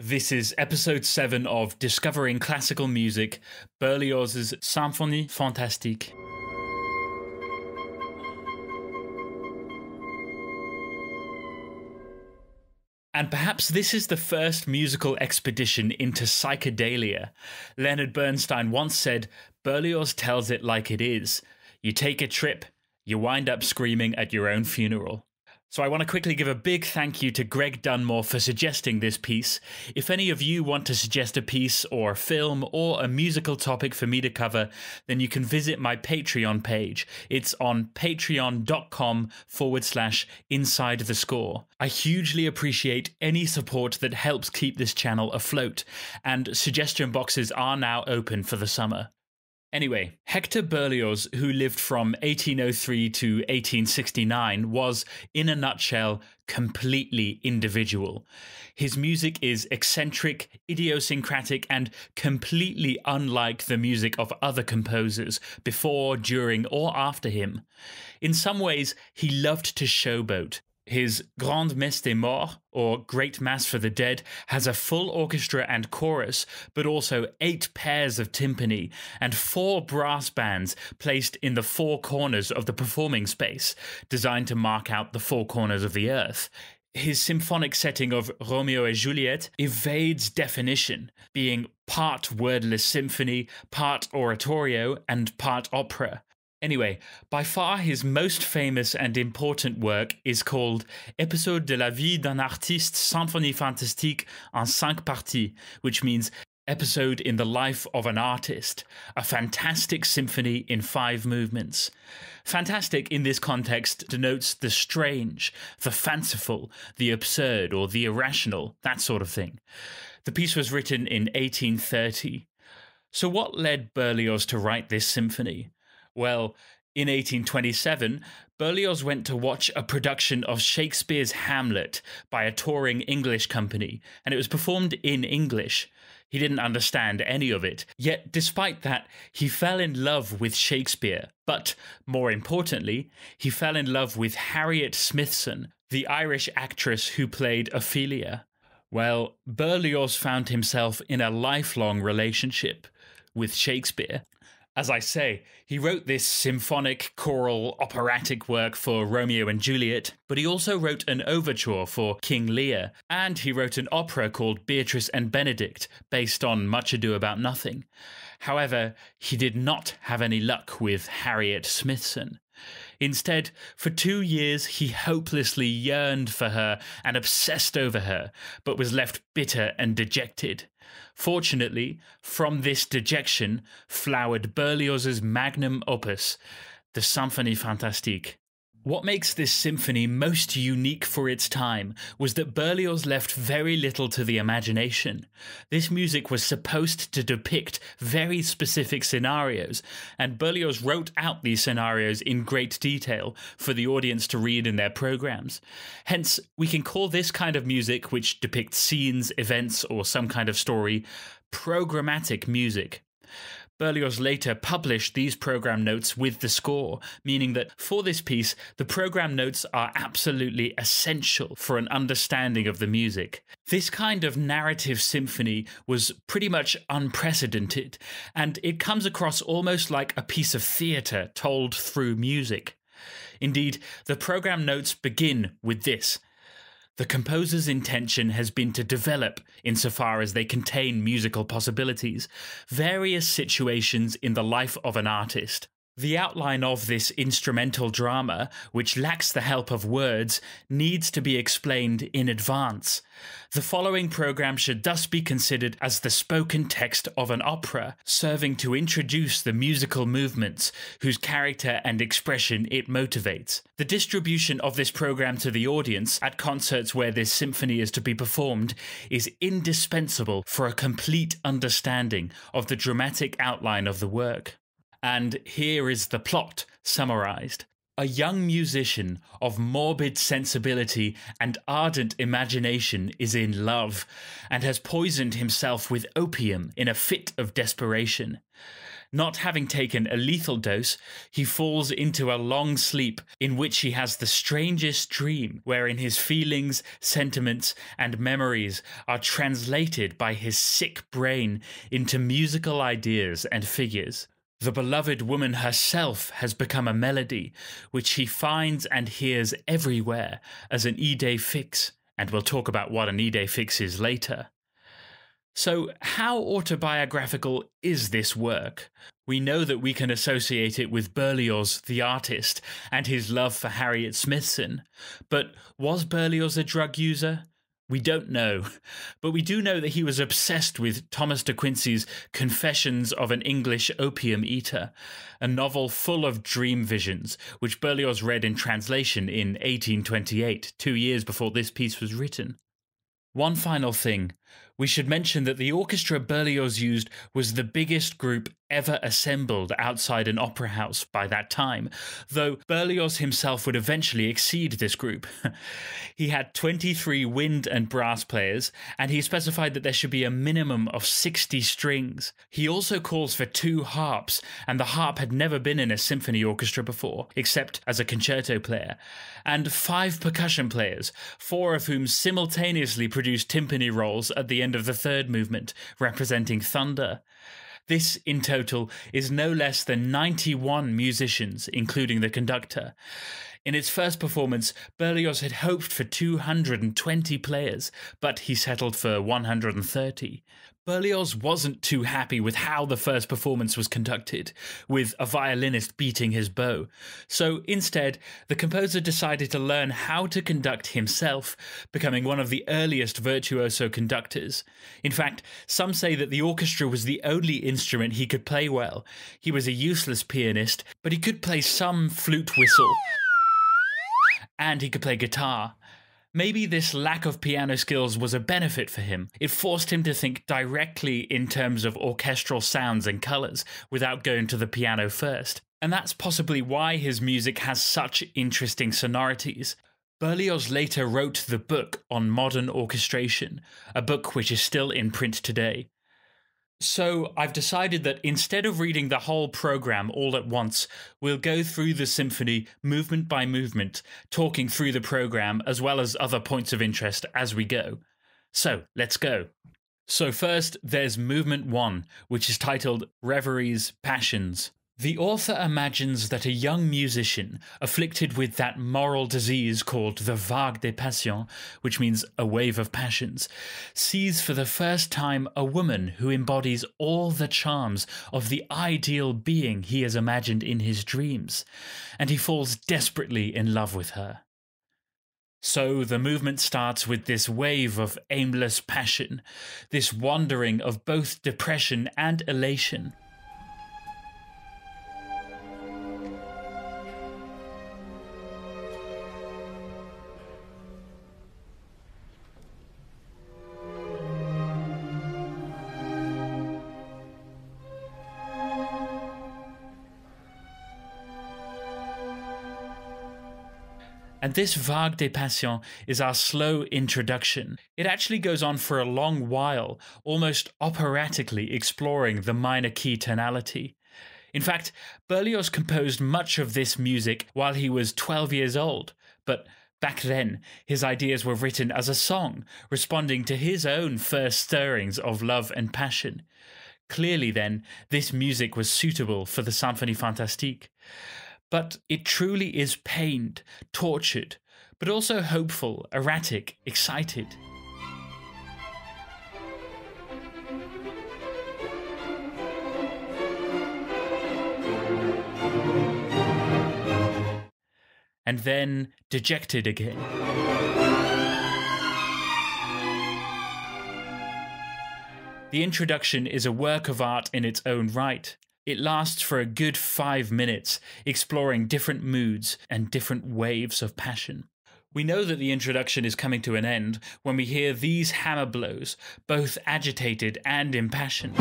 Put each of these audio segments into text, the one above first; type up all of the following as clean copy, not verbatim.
This is episode 7 of Discovering Classical Music, Berlioz's Symphonie Fantastique. And perhaps this is the first musical expedition into psychedelia. Leonard Bernstein once said, Berlioz tells it like it is. You take a trip, you wind up screaming at your own funeral. So I want to quickly give a big thank you to Greg Dunmore for suggesting this piece. If any of you want to suggest a piece or a film or a musical topic for me to cover, then you can visit my Patreon page. It's on patreon.com/inside the score. I hugely appreciate any support that helps keep this channel afloat, and suggestion boxes are now open for the summer. Anyway, Hector Berlioz, who lived from 1803 to 1869, was, in a nutshell, completely individual. His music is eccentric, idiosyncratic, and completely unlike the music of other composers before, during, or after him. In some ways, he loved to showboat. His Grande Messe des Morts, or Great Mass for the Dead, has a full orchestra and chorus, but also 8 pairs of timpani and 4 brass bands placed in the 4 corners of the performing space, designed to mark out the 4 corners of the earth. His symphonic setting of Romeo et Juliet evades definition, being part wordless symphony, part oratorio, and part opera. Anyway, by far his most famous and important work is called Épisode de la vie d'un artiste Symphonie Fantastique en 5 parties, which means Episode in the Life of an Artist, a fantastic symphony in 5 movements. Fantastic in this context denotes the strange, the fanciful, the absurd, or the irrational, that sort of thing. The piece was written in 1830. So what led Berlioz to write this symphony? Well, in 1827, Berlioz went to watch a production of Shakespeare's Hamlet by a touring English company, and it was performed in English. He didn't understand any of it, yet despite that, he fell in love with Shakespeare. But, more importantly, he fell in love with Harriet Smithson, the Irish actress who played Ophelia. Well, Berlioz found himself in a lifelong relationship with Shakespeare. As I say, he wrote this symphonic, choral, operatic work for Romeo and Juliet, but he also wrote an overture for King Lear, and he wrote an opera called Beatrice and Benedict, based on Much Ado About Nothing. However, he did not have any luck with Harriet Smithson. Instead, for 2 years, he hopelessly yearned for her and obsessed over her, but was left bitter and dejected. Fortunately, from this dejection flowered Berlioz's Magnum Opus, the Symphonie Fantastique. What makes this symphony most unique for its time was that Berlioz left very little to the imagination. This music was supposed to depict very specific scenarios, and Berlioz wrote out these scenarios in great detail for the audience to read in their programs. Hence, we can call this kind of music, which depicts scenes, events, or some kind of story, programmatic music. Berlioz later published these program notes with the score, meaning that for this piece, the program notes are absolutely essential for an understanding of the music. This kind of narrative symphony was pretty much unprecedented, and it comes across almost like a piece of theatre told through music. Indeed, the program notes begin with this. The composer's intention has been to develop, insofar as they contain musical possibilities, various situations in the life of an artist. The outline of this instrumental drama, which lacks the help of words, needs to be explained in advance. The following program should thus be considered as the spoken text of an opera, serving to introduce the musical movements, whose character and expression it motivates. The distribution of this program to the audience, at concerts where this symphony is to be performed, is indispensable for a complete understanding of the dramatic outline of the work. And here is the plot summarized. A young musician of morbid sensibility and ardent imagination is in love, and has poisoned himself with opium in a fit of desperation. Not having taken a lethal dose, he falls into a long sleep in which he has the strangest dream, wherein his feelings, sentiments, and memories are translated by his sick brain into musical ideas and figures. The beloved woman herself has become a melody, which he finds and hears everywhere as an idée fixe, and we'll talk about what an idée fixe is later. So, how autobiographical is this work? We know that we can associate it with Berlioz, the artist, and his love for Harriet Smithson. But was Berlioz a drug user? We don't know, but we do know that he was obsessed with Thomas de Quincey's Confessions of an English Opium Eater, a novel full of dream visions, which Berlioz read in translation in 1828, 2 years before this piece was written. One final thing. We should mention that the orchestra Berlioz used was the biggest group ever assembled outside an opera house by that time, though Berlioz himself would eventually exceed this group. He had 23 wind and brass players, and he specified that there should be a minimum of 60 strings. He also calls for 2 harps, and the harp had never been in a symphony orchestra before, except as a concerto player, and 5 percussion players, 4 of whom simultaneously produced timpani rolls at the end of the 3rd movement, representing thunder. This, in total, is no less than 91 musicians, including the conductor. In its first performance, Berlioz had hoped for 220 players, but he settled for 130. Berlioz wasn't too happy with how the first performance was conducted, with a violinist beating his bow. So instead, the composer decided to learn how to conduct himself, becoming one of the earliest virtuoso conductors. In fact, some say that the orchestra was the only instrument he could play well. He was a useless pianist, but he could play some flute whistle, and he could play guitar. Maybe this lack of piano skills was a benefit for him. It forced him to think directly in terms of orchestral sounds and colours, without going to the piano first. And that's possibly why his music has such interesting sonorities. Berlioz later wrote the book on modern orchestration, a book which is still in print today. So I've decided that instead of reading the whole program all at once, we'll go through the symphony movement by movement, talking through the program as well as other points of interest as we go. So let's go. So first, there's movement 1, which is titled Reveries, Passions. The author imagines that a young musician, afflicted with that moral disease called the vague des passions, which means a wave of passions, sees for the first time a woman who embodies all the charms of the ideal being he has imagined in his dreams, and he falls desperately in love with her. So the movement starts with this wave of aimless passion, this wandering of both depression and elation. And this Vague des Passions is our slow introduction. It actually goes on for a long while, almost operatically exploring the minor key tonality. In fact, Berlioz composed much of this music while he was 12 years old, but back then his ideas were written as a song, responding to his own first stirrings of love and passion. Clearly then, this music was suitable for the Symphonie Fantastique. But it truly is pained, tortured, but also hopeful, erratic, excited. And then dejected again. The introduction is a work of art in its own right. It lasts for a good 5 minutes, exploring different moods and different waves of passion. We know that the introduction is coming to an end when we hear these hammer blows, both agitated and impassioned.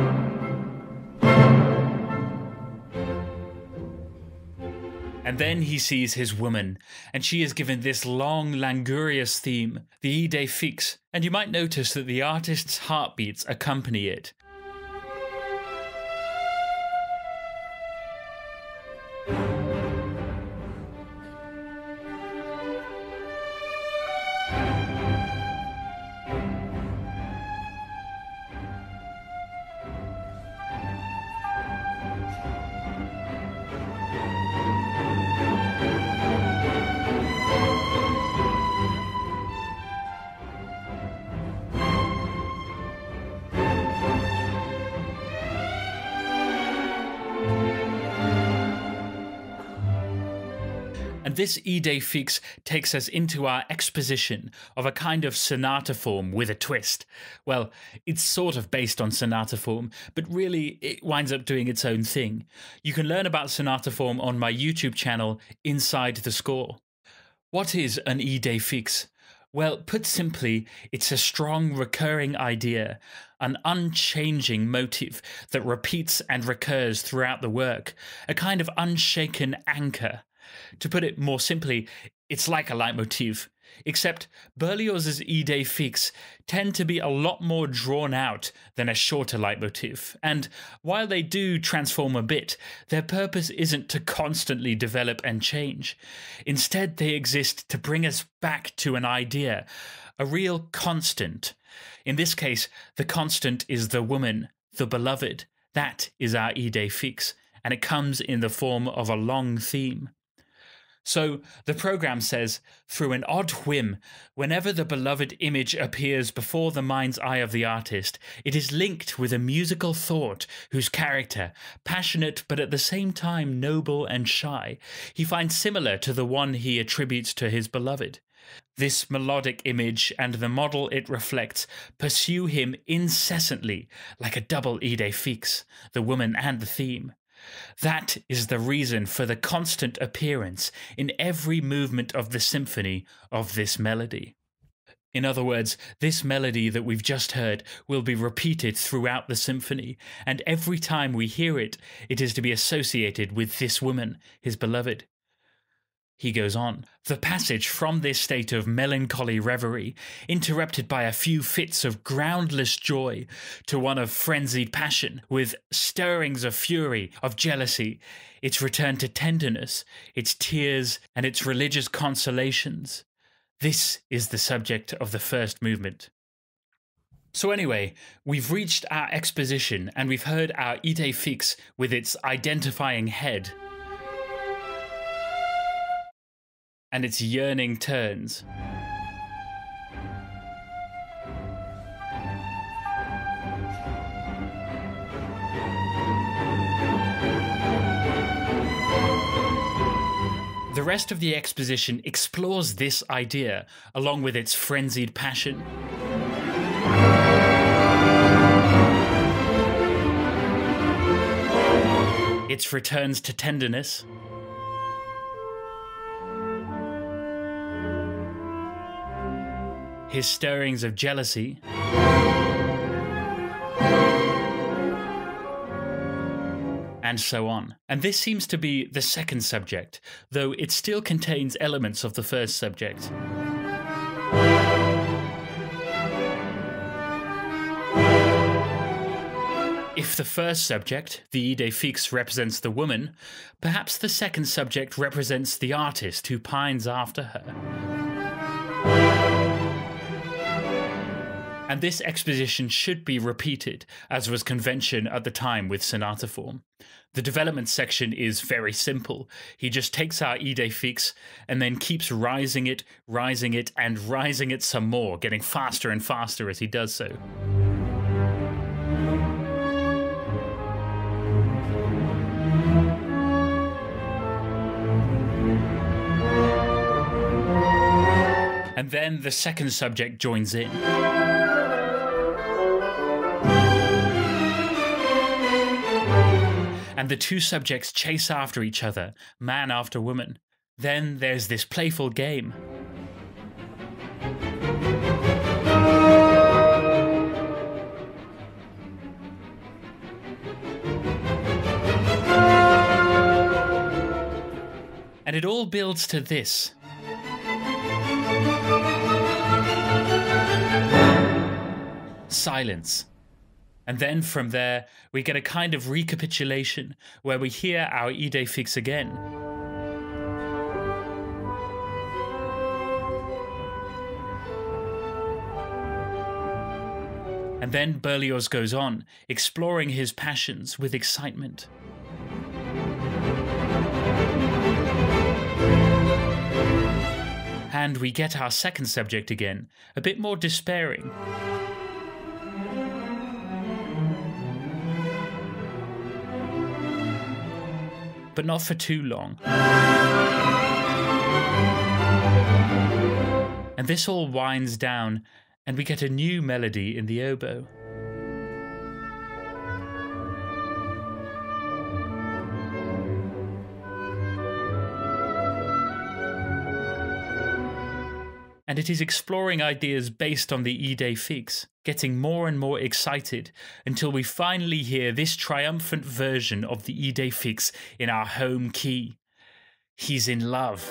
And then he sees his woman, and she is given this long, languorous theme, the idée fixe, and you might notice that the artist's heartbeats accompany it. this idée fixe takes us into our exposition of a kind of sonata form with a twist. Well, it's sort of based on sonata form, but really it winds up doing its own thing. You can learn about sonata form on my YouTube channel, Inside the Score. What is an idée fixe? Well, put simply, it's a strong recurring idea, an unchanging motive that repeats and recurs throughout the work, a kind of unshaken anchor. To put it more simply, it's like a leitmotif, except Berlioz's idées fixes tend to be a lot more drawn out than a shorter leitmotif, and while they do transform a bit, their purpose isn't to constantly develop and change. Instead, they exist to bring us back to an idea, a real constant. In this case, the constant is the woman, the beloved. That is our idée fixe, and it comes in the form of a long theme. So, the program says, through an odd whim, whenever the beloved image appears before the mind's eye of the artist, it is linked with a musical thought whose character, passionate but at the same time noble and shy, he finds similar to the one he attributes to his beloved. This melodic image and the model it reflects pursue him incessantly, like a double idée fixe, the woman and the theme. That is the reason for the constant appearance in every movement of the symphony of this melody. In other words, this melody that we've just heard will be repeated throughout the symphony, and every time we hear it, it is to be associated with this woman, his beloved. He goes on. The passage from this state of melancholy reverie, interrupted by a few fits of groundless joy, to one of frenzied passion, with stirrings of fury, of jealousy, its return to tenderness, its tears, and its religious consolations. This is the subject of the first movement. So anyway, we've reached our exposition, and we've heard our idée fixe with its identifying head and its yearning turns. The rest of the exposition explores this idea, along with its frenzied passion. Its returns to tenderness, his stirrings of jealousy, and so on. And this seems to be the second subject, though it still contains elements of the first subject. If the first subject, the idée fixe, represents the woman, perhaps the second subject represents the artist who pines after her. And this exposition should be repeated, as was convention at the time with sonata form. The development section is very simple. He just takes our idée fixe and then keeps rising it, and rising it some more, getting faster and faster as he does so. And then the second subject joins in. And the two subjects chase after each other, man after woman. Then there's this playful game. And it all builds to this. Silence. And then from there, we get a kind of recapitulation where we hear our idée fixe again. And then Berlioz goes on, exploring his passions with excitement. And we get our second subject again, a bit more despairing. But not for too long. And this all winds down, and we get a new melody in the oboe. And it is exploring ideas based on the idée fixe, getting more and more excited until we finally hear this triumphant version of the idée fixe in our home key. He's in love.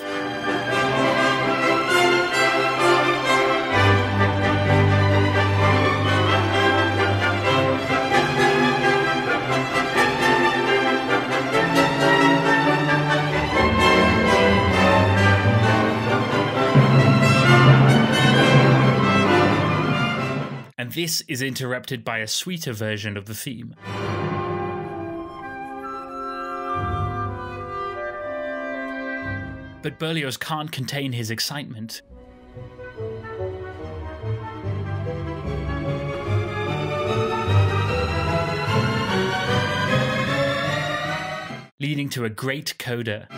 And this is interrupted by a sweeter version of the theme. But Berlioz can't contain his excitement. Leading to a great coda.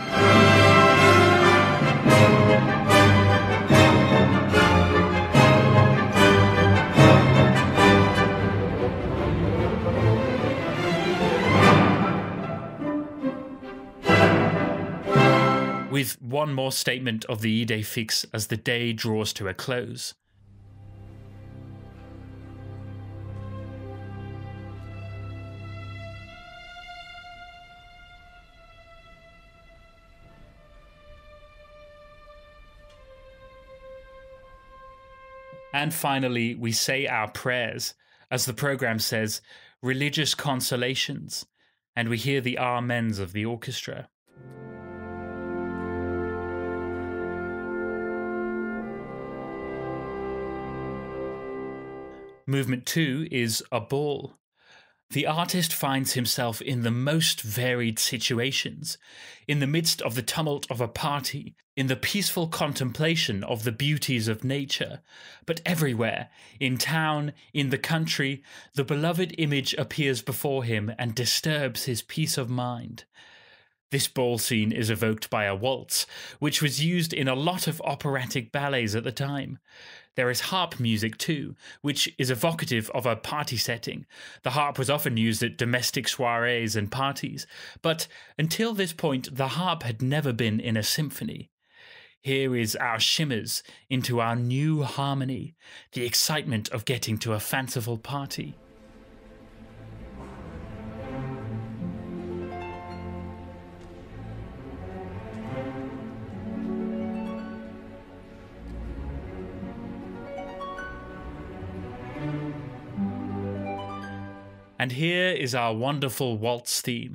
With one more statement of the idée fixe as the day draws to a close. And finally, we say our prayers, as the program says, religious consolations, and we hear the amens of the orchestra. Movement 2 is a ball. The artist finds himself in the most varied situations, in the midst of the tumult of a party, in the peaceful contemplation of the beauties of nature, but everywhere, in town, in the country, the beloved image appears before him and disturbs his peace of mind. This ball scene is evoked by a waltz, which was used in a lot of operatic ballets at the time. There is harp music too, which is evocative of a party setting. The harp was often used at domestic soirees and parties, but until this point the harp had never been in a symphony. Here is our shimmers into our new harmony, the excitement of getting to a fanciful party. And here is our wonderful waltz theme.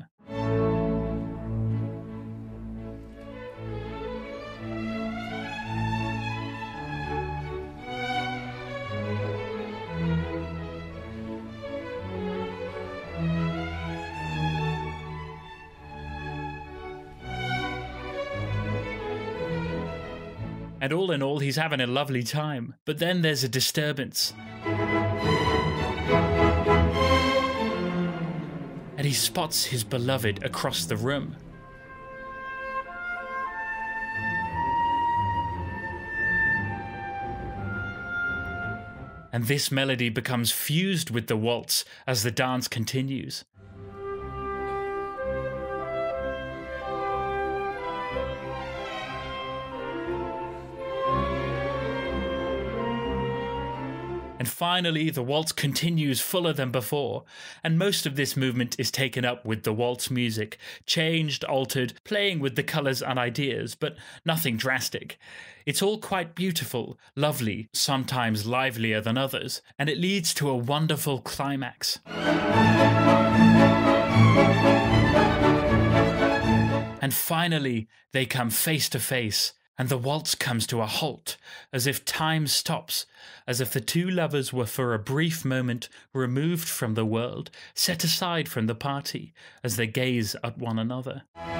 And all in all, he's having a lovely time. But then there's a disturbance. And he spots his beloved across the room. And this melody becomes fused with the waltz as the dance continues. And finally, the waltz continues fuller than before, and most of this movement is taken up with the waltz music, changed, altered, playing with the colours and ideas, but nothing drastic. It's all quite beautiful, lovely, sometimes livelier than others, and it leads to a wonderful climax. And finally, they come face to face, and the waltz comes to a halt, as if time stops, as if the two lovers were for a brief moment removed from the world, set aside from the party, as they gaze at one another.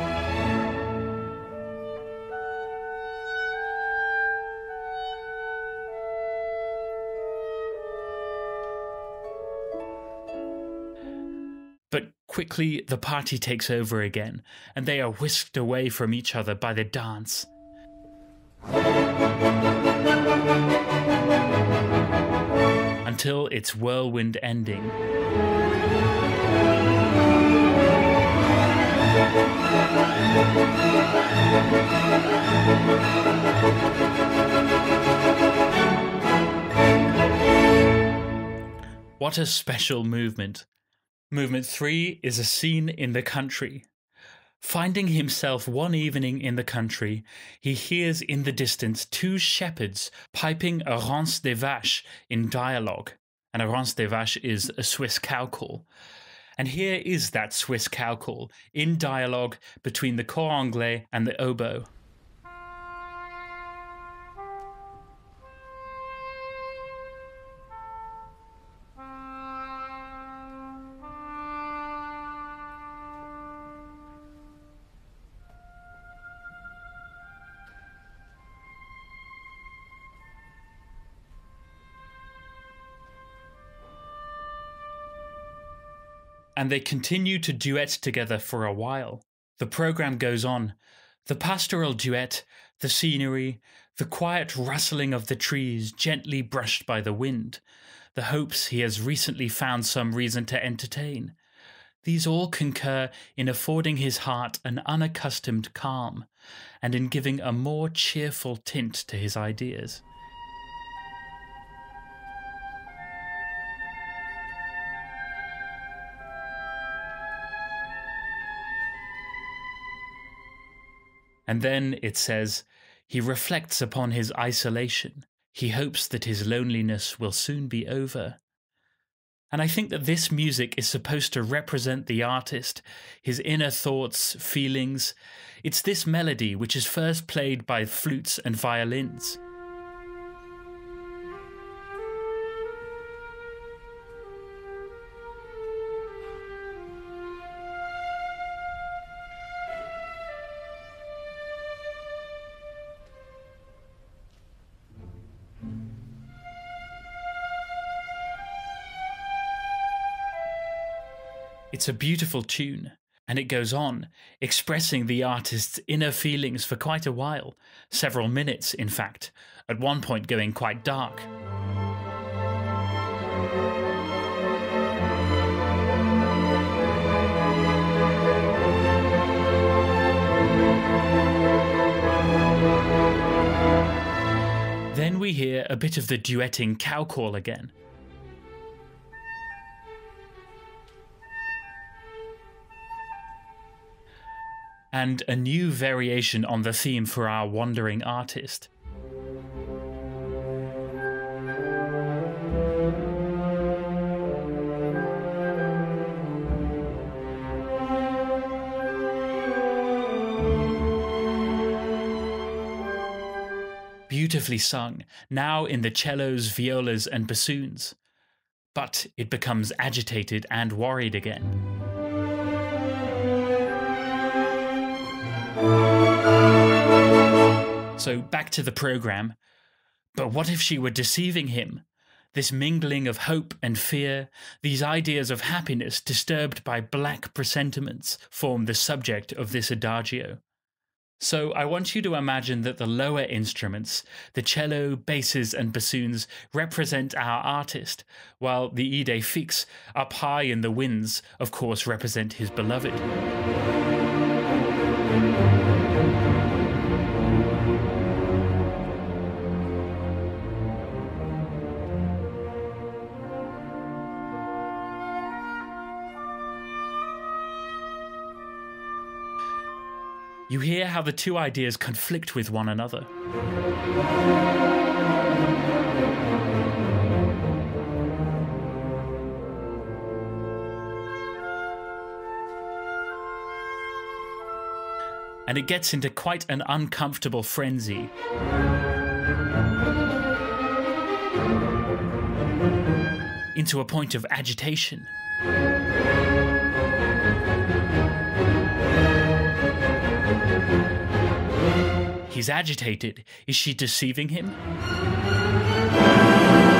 But quickly the party takes over again, and they are whisked away from each other by the dance. until its whirlwind ending. What a special movement. Movement 3 is a scene in the country. Finding himself one evening in the country, he hears in the distance two shepherds piping a rance des vaches in dialogue. And a rance des vaches is a Swiss cow call. And here is that Swiss cow call in dialogue between the cor anglais and the oboe. And they continue to duet together for a while. The program goes on. The pastoral duet, the scenery, the quiet rustling of the trees gently brushed by the wind, the hopes he has recently found some reason to entertain. These all concur in affording his heart an unaccustomed calm, and in giving a more cheerful tint to his ideas. And then, it says, he reflects upon his isolation. He hopes that his loneliness will soon be over. And I think that this music is supposed to represent the artist, his inner thoughts, feelings. It's this melody which is first played by flutes and violins. It's a beautiful tune, and it goes on, expressing the artist's inner feelings for quite a while, several minutes in fact, at one point going quite dark. Then we hear a bit of the duetting cow call again. And a new variation on the theme for our wandering artist. Beautifully sung, now in the cellos, violas and bassoons. But it becomes agitated and worried again. So back to the program. But what if she were deceiving him? This mingling of hope and fear, these ideas of happiness disturbed by black presentiments, form the subject of this adagio. So I want you to imagine that the lower instruments, the cello, basses and bassoons, represent our artist, while the idée fixe, up high in the winds, of course represent his beloved. You hear how the two ideas conflict with one another. And it gets into quite an uncomfortable frenzy. Into a point of agitation. He's agitated. Is she deceiving him?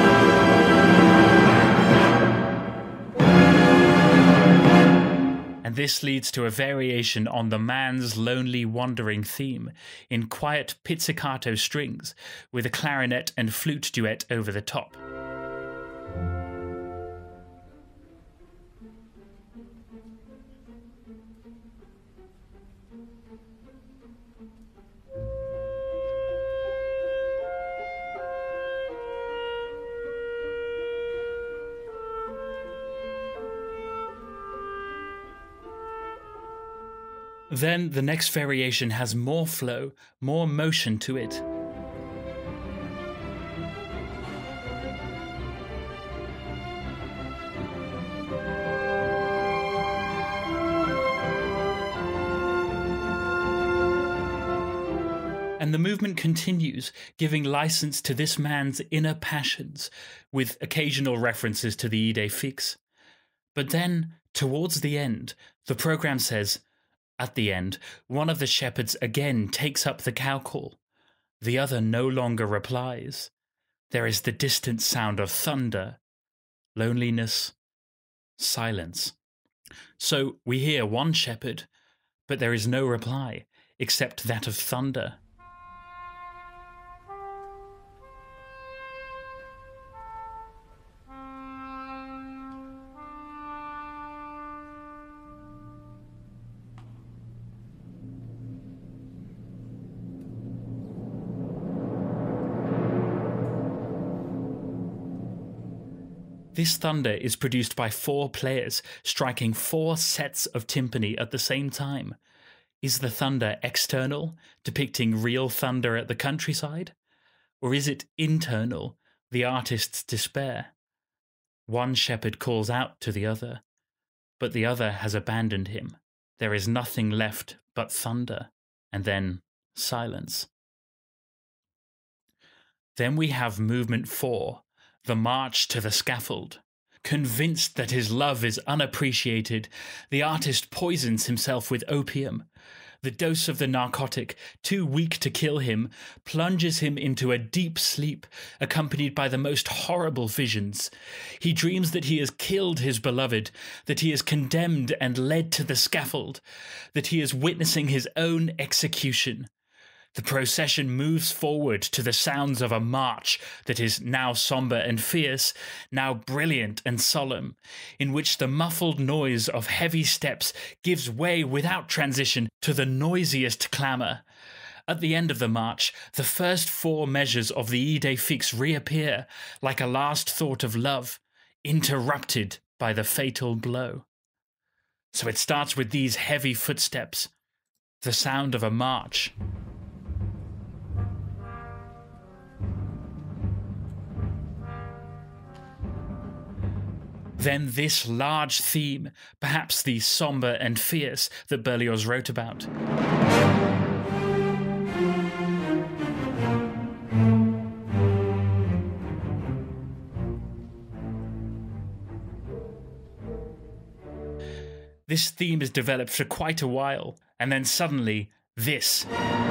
And and this leads to a variation on the man's lonely wandering theme in quiet pizzicato strings with a clarinet and flute duet over the top. Then the next variation has more flow, more motion to it. And the movement continues, giving license to this man's inner passions, with occasional references to the idée fixe. But then, towards the end, the program says, at the end, one of the shepherds again takes up the cow call. The other no longer replies. There is the distant sound of thunder, loneliness, silence. So we hear one shepherd, but there is no reply, except that of thunder. This thunder is produced by 4 players, striking 4 sets of timpani at the same time. Is the thunder external, depicting real thunder at the countryside? Or is it internal, the artist's despair? One shepherd calls out to the other, but the other has abandoned him. There is nothing left but thunder, and then silence. Then we have movement 4. The march to the scaffold. Convinced that his love is unappreciated, the artist poisons himself with opium. The dose of the narcotic, too weak to kill him, plunges him into a deep sleep, accompanied by the most horrible visions. He dreams that he has killed his beloved, that he is condemned and led to the scaffold, that he is witnessing his own execution. The procession moves forward to the sounds of a march that is now sombre and fierce, now brilliant and solemn, in which the muffled noise of heavy steps gives way without transition to the noisiest clamour. At the end of the march, the first 4 measures of the idée fixe reappear, like a last thought of love, interrupted by the fatal blow. So it starts with these heavy footsteps, the sound of a march. Then this large theme, perhaps the sombre and fierce that Berlioz wrote about. This theme is developed for quite a while, and then suddenly, this.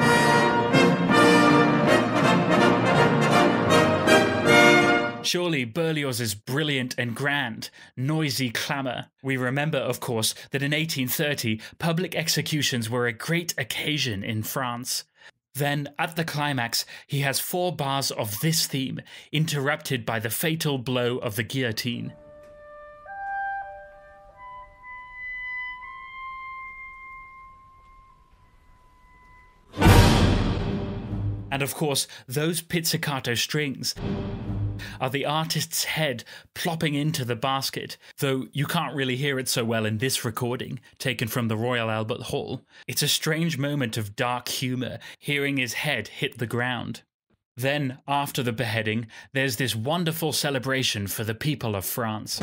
Surely Berlioz's brilliant and grand, noisy clamour. We remember, of course, that in 1830, public executions were a great occasion in France. Then, at the climax, he has 4 bars of this theme, interrupted by the fatal blow of the guillotine. And of course, those pizzicato strings are the artist's head plopping into the basket, though you can't really hear it so well in this recording, taken from the Royal Albert Hall. It's a strange moment of dark humour, hearing his head hit the ground. Then, after the beheading, there's this wonderful celebration for the people of France.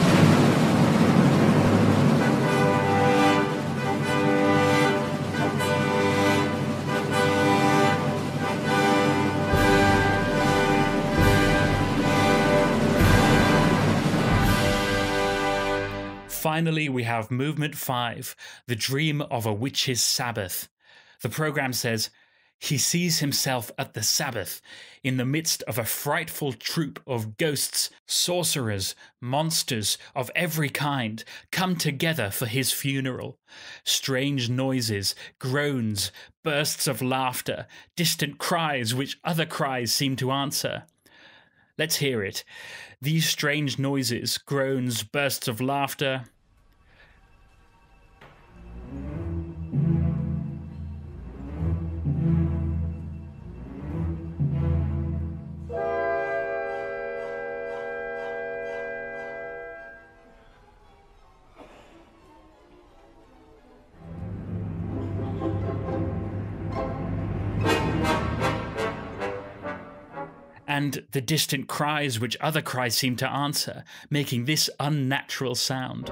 Finally, we have Movement 5, The Dream of a Witch's Sabbath. The program says, He sees himself at the Sabbath, in the midst of a frightful troop of ghosts, sorcerers, monsters of every kind, come together for his funeral. Strange noises, groans, bursts of laughter, distant cries which other cries seem to answer. Let's hear it. These strange noises, groans, bursts of laughter. And the distant cries which other cries seem to answer, making this unnatural sound.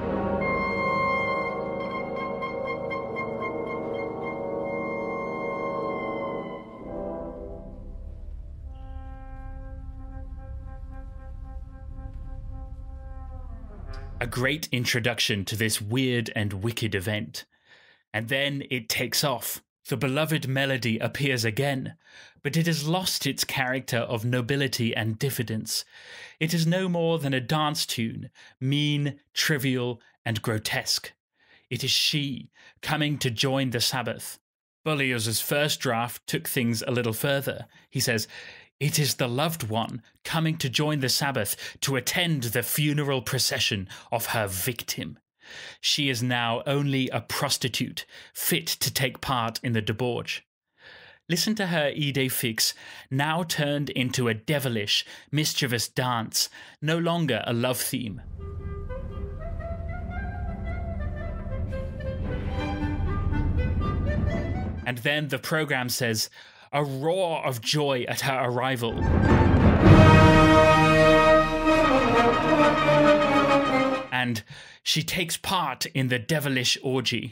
A great introduction to this weird and wicked event. And then it takes off. The beloved melody appears again, but it has lost its character of nobility and diffidence. It is no more than a dance tune, mean, trivial, and grotesque. It is she, coming to join the Sabbath. Berlioz's first draft took things a little further. He says, "It is the loved one coming to join the Sabbath to attend the funeral procession of her victim. She is now only a prostitute, fit to take part in the debauch." Listen to her idée fixe, now turned into a devilish, mischievous dance, no longer a love theme. And then the program says, a roar of joy at her arrival. And she takes part in the devilish orgy.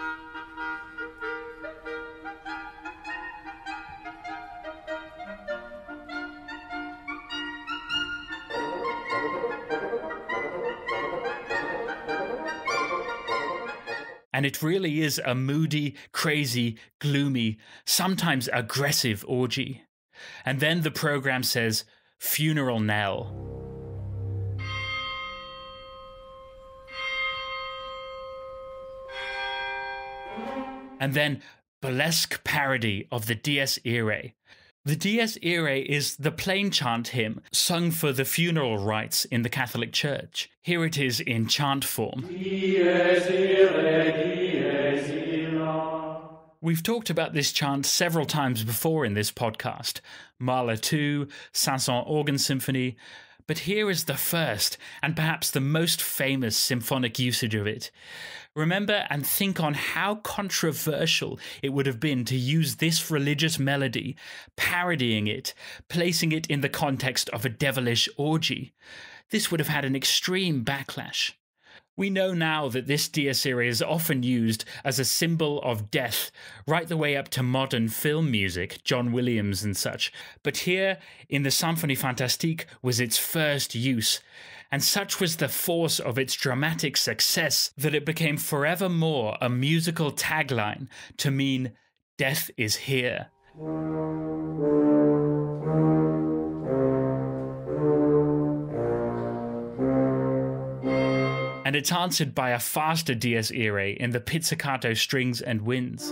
And it really is a moody, crazy, gloomy, sometimes aggressive orgy. And then the program says, funeral knell. And then burlesque parody of the Dies Irae. The Dies Irae is the plain chant hymn sung for the funeral rites in the Catholic Church. Here it is in chant form. Dies Irae, Dies Irae. We've talked about this chant several times before in this podcast. Mahler 2, Saint-Saëns Organ Symphony. But here is the first and perhaps the most famous symphonic usage of it. Remember and think on how controversial it would have been to use this religious melody, parodying it, placing it in the context of a devilish orgy. This would have had an extreme backlash. We know now that this Dies Irae is often used as a symbol of death, right the way up to modern film music, John Williams and such. But here, in the Symphonie Fantastique, was its first use. And such was the force of its dramatic success that it became forevermore a musical tagline to mean, death is here. And it's answered by a faster Dies Irae in the pizzicato strings and winds.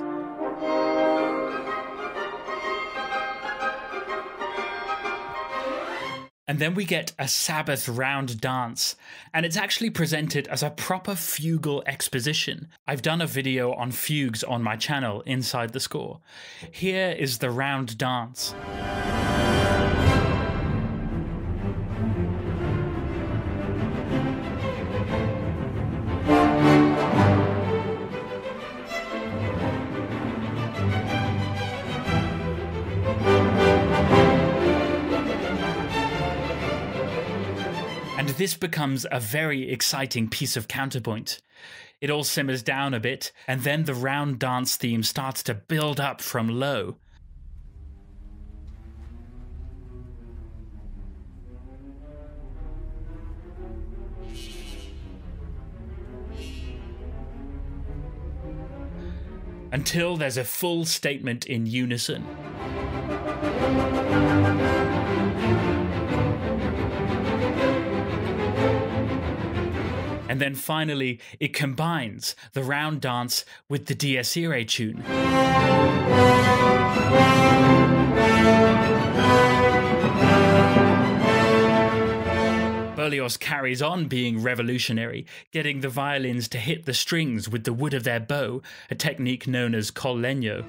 And then we get a Sabbath round dance, and it's actually presented as a proper fugal exposition. I've done a video on fugues on my channel, Inside the Score. Here is the round dance. This becomes a very exciting piece of counterpoint. It all simmers down a bit, and then the round dance theme starts to build up from low. until there's a full statement in unison. And then finally, it combines the round dance with the Dies Irae tune. Berlioz carries on being revolutionary, getting the violins to hit the strings with the wood of their bow, a technique known as col legno.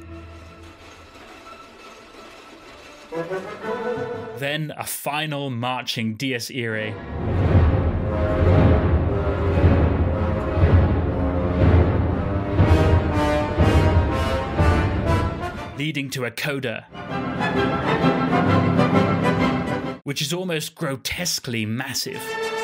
Then a final marching Dies Irae. Leading to a coda, which is almost grotesquely massive.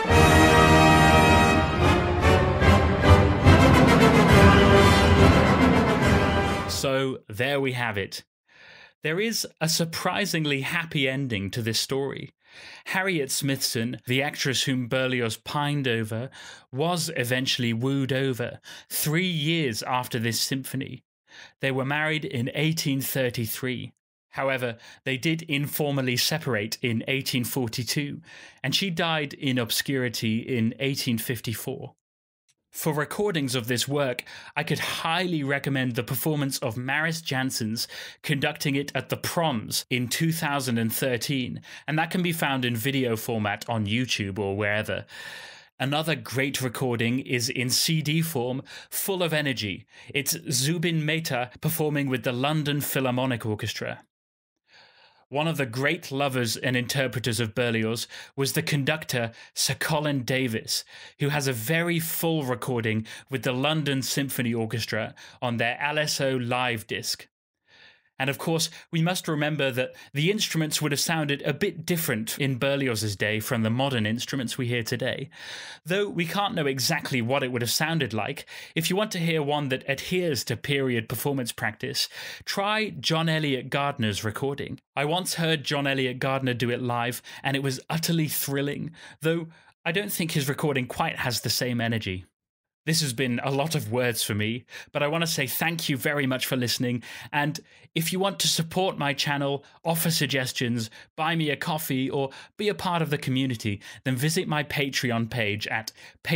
So there we have it. There is a surprisingly happy ending to this story. Harriet Smithson, the actress whom Berlioz pined over, was eventually wooed over 3 years after this symphony. They were married in 1833. However, they did informally separate in 1842, and she died in obscurity in 1854. For recordings of this work, I could highly recommend the performance of Maris Janssens conducting it at the Proms in 2013, and that can be found in video format on YouTube or wherever. Another great recording is in CD form, full of energy. It's Zubin Mehta performing with the London Philharmonic Orchestra. One of the great lovers and interpreters of Berlioz was the conductor Sir Colin Davis, who has a very full recording with the London Symphony Orchestra on their LSO live disc. And of course, we must remember that the instruments would have sounded a bit different in Berlioz's day from the modern instruments we hear today. Though we can't know exactly what it would have sounded like, if you want to hear one that adheres to period performance practice, try John Eliot Gardner's recording. I once heard John Eliot Gardner do it live, and it was utterly thrilling, though I don't think his recording quite has the same energy. This has been a lot of words for me, but I want to say thank you very much for listening. And if you want to support my channel, offer suggestions, buy me a coffee, or be a part of the community, then visit my Patreon page at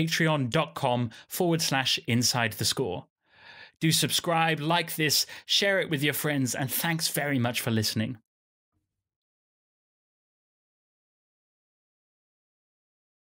patreon.com/InsideTheScore. Do subscribe, like this, share it with your friends, and thanks very much for listening.